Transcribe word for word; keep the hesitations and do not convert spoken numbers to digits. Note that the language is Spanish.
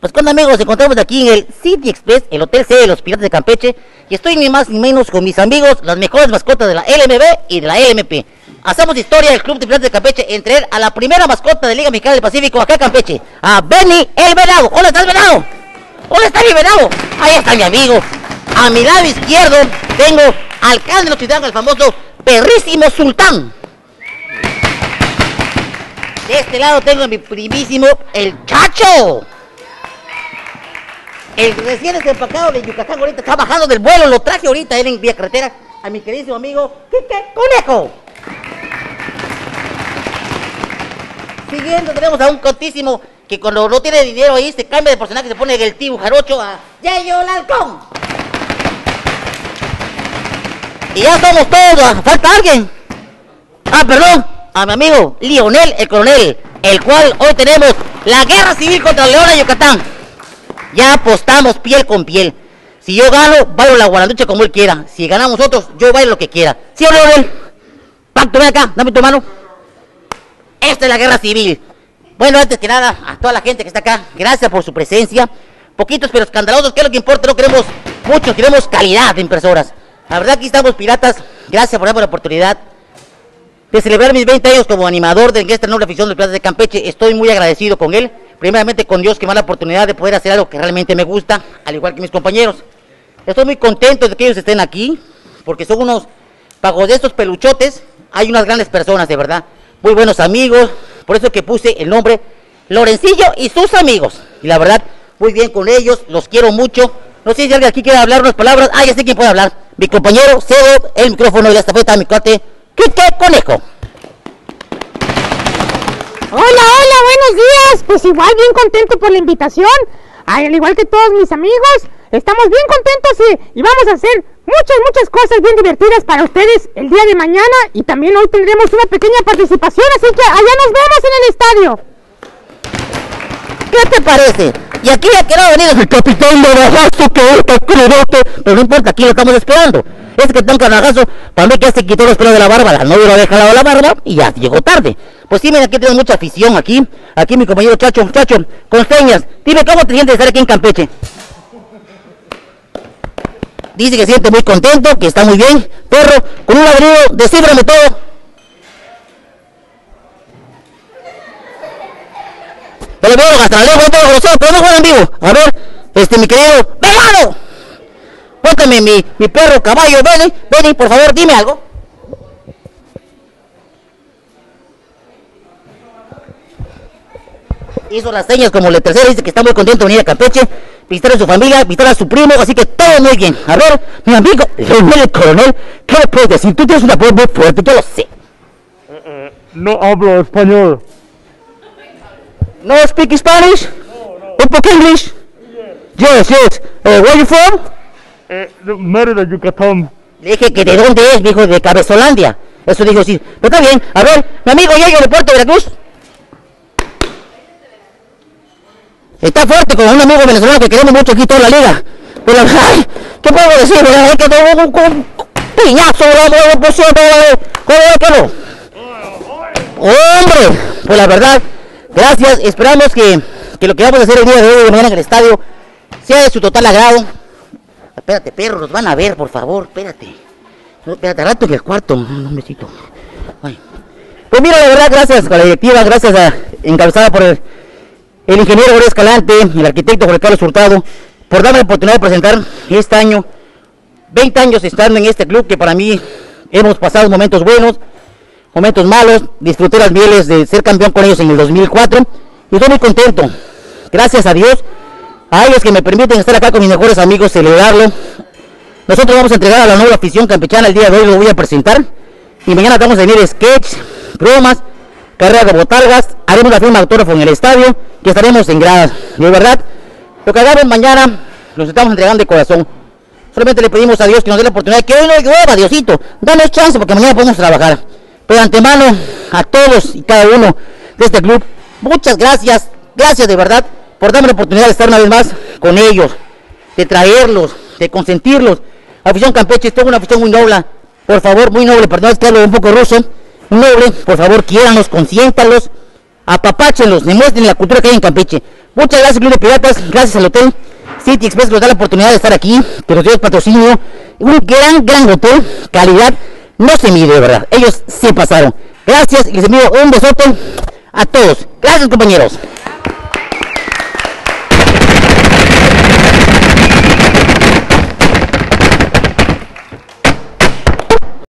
Pues con amigos, nos encontramos aquí en el City Express, el Hotel C de los Piratas de Campeche, y estoy ni más ni menos con mis amigos, las mejores mascotas de la L M B y de la L M P. Hacemos historia del Club de Piratas de Campeche entre él a la primera mascota de Liga Mexicana del Pacífico acá en Campeche, a Benny el Venado. Hola, ¿estás Venado? Hola, está mi Venado. Ahí está mi amigo. A mi lado izquierdo tengo al alcalde de Ochitlán, el famoso Perrísimo Sultán. De este lado tengo a mi primísimo, el Chacho. El recién desempacado de Yucatán ahorita está bajando del vuelo, lo traje ahorita él en vía carretera, a mi queridísimo amigo Quique Conejo. Siguiendo tenemos a un contísimo que cuando no tiene dinero ahí se cambia de personaje, se pone el tío jarocho a Yayo el Halcón. Y ya estamos todos, falta alguien. Ah, perdón, a mi amigo Lionel el Coronel, el cual hoy tenemos la guerra civil contra León de Yucatán. Ya apostamos piel con piel. Si yo gano, bailo la guaralucha como él quiera. Si ganamos nosotros, yo bailo lo que quiera. ¿Sí o no, Leonel? Pacto, ven acá, dame tu mano. Esta es la guerra civil. Bueno, antes que nada, a toda la gente que está acá, gracias por su presencia. Poquitos pero escandalosos, que es lo que importa, no queremos mucho, queremos calidad de impresoras. La verdad, aquí estamos piratas. Gracias por darme la oportunidad de celebrar mis veinte años como animador de esta noble afición de Piratas de Campeche. Estoy muy agradecido con él. Primeramente con Dios, que me da la oportunidad de poder hacer algo que realmente me gusta, al igual que mis compañeros. Estoy muy contento de que ellos estén aquí, porque son unos pagos de estos peluchotes. Hay unas grandes personas, de verdad, muy buenos amigos. Por eso que puse el nombre Lorencillo y sus amigos. Y la verdad, muy bien con ellos, los quiero mucho. No sé si alguien aquí quiere hablar unas palabras. Ah, ya sé quién puede hablar. Mi compañero, cedo el micrófono y la estafeta a mi cuate, Quique Conejo. Hola, hola, buenos días. Pues igual bien contento por la invitación. Al igual que todos mis amigos, estamos bien contentos y, y vamos a hacer muchas, muchas cosas bien divertidas para ustedes el día de mañana. Y también hoy tendremos una pequeña participación, así que allá nos vemos en el estadio. ¿Qué te parece? Y aquí ya quiero venir el capitán de Navajazo, que está crudote, pero no importa, aquí lo estamos esperando. Ese capitán Carnagazo, para mí que ya se quitó los pelos de la barba, la novia lo había jalado la barba y ya llegó tarde. Pues sí, mira, aquí tenemos mucha afición aquí. Aquí mi compañero Chacho, Chacho, con señas. Dime, ¿cómo te sientes de estar aquí en Campeche? Dice que se siente muy contento, que está muy bien. Perro, con un ladrillo, descíbrame todo. Pero veo gastraleo, no tengo grosero, pero no juegan en vivo. A ver, este, mi querido Venado. Cuéntame, mi, mi perro caballo, Benny, Benny, por favor, dime algo. Hizo las señas como la tercera, dice que está muy contento de venir a Campeche, visitar a su familia, visitar a su primo, así que todo muy bien. A ver, mi amigo, el coronel, ¿qué le puedes decir? Tú tienes una voz muy fuerte, yo lo sé. Uh, uh, no hablo español. No speak Spanish? No, no. ¿Un poco English? Yes, yes. Uh, where are you from? Eh, Mérida, Yucatán. Le dije que de dónde es, dijo, de Cabezolandia. Eso dijo sí. Pero está bien. A ver, mi amigo Yayo de Puerto Veracruz. Está fuerte con un amigo venezolano que queremos mucho aquí toda la liga. Pero, ay, ¿qué puedo decir? Hay que tomar un, un piñazo, la posición, ¿cómo es que no? Hombre, pues la verdad, gracias. Esperamos que, que lo que vamos a hacer el día de hoy, de mañana en el estadio, sea de su total agrado. Espérate, perro, nos van a ver, por favor, espérate. No, espérate, rato en el cuarto, un besito. Ay. Pues mira, la verdad, gracias a la directiva, gracias a, encabezada por el, el ingeniero Jorge Escalante, el arquitecto Jorge Carlos Hurtado, por darme la oportunidad de presentar este año, veinte años estando en este club, que para mí hemos pasado momentos buenos, momentos malos, disfruté las mieles de ser campeón con ellos en el dos mil cuatro, y estoy muy contento, gracias a Dios, a ellos que me permiten estar acá con mis mejores amigos, celebrarlo. Nosotros vamos a entregar a la nueva afición campechana, el día de hoy lo voy a presentar, y mañana vamos a venir sketch, bromas, carrera de botargas, haremos la firma de autógrafo en el estadio, y estaremos en gradas. De verdad, lo que hagamos mañana, los estamos entregando de corazón. Solamente le pedimos a Dios que nos dé la oportunidad, que hoy no llueva, Diosito, danos chance, porque mañana podemos trabajar. Pero de antemano, a todos y cada uno de este club, muchas gracias, gracias de verdad, por darme la oportunidad de estar una vez más con ellos, de traerlos, de consentirlos. Afición Campeche, esto es una afición muy noble, por favor, muy noble, perdón, es que hablo un poco ruso, noble, por favor, quiéranlos, consiéntalos, apapáchenlos, demuestren la cultura que hay en Campeche. Muchas gracias, Club de Piratas. Gracias al Hotel City Express que nos da la oportunidad de estar aquí, que nos dio el patrocinio. Un gran, gran hotel. Calidad no se mide, de verdad. Ellos sí pasaron. Gracias y les envío un besote a todos. Gracias, compañeros.